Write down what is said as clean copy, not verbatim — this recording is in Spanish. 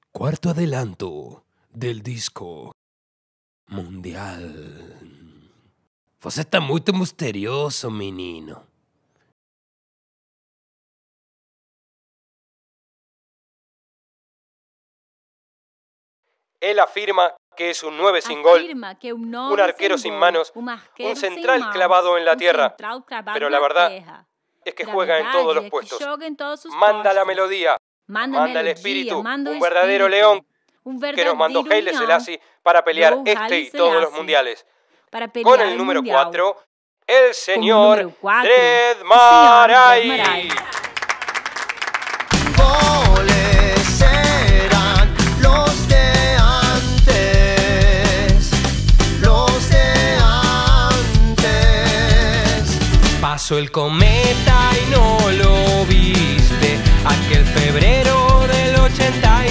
Cuarto adelanto del disco mundial. Você tá muito misterioso, menino. Él afirma que es un 9 sin gol, un arquero sin manos, un central clavado en la tierra. Pero la verdad es que juega en todos los puestos. Manda la melodía, manda el espíritu, un verdadero león que nos mandó Haile Selassie para pelear este y todos los mundiales. Con el número 4, el señor Dred Marai. Pasó el cometa y no lo viste, aquel febrero del 82.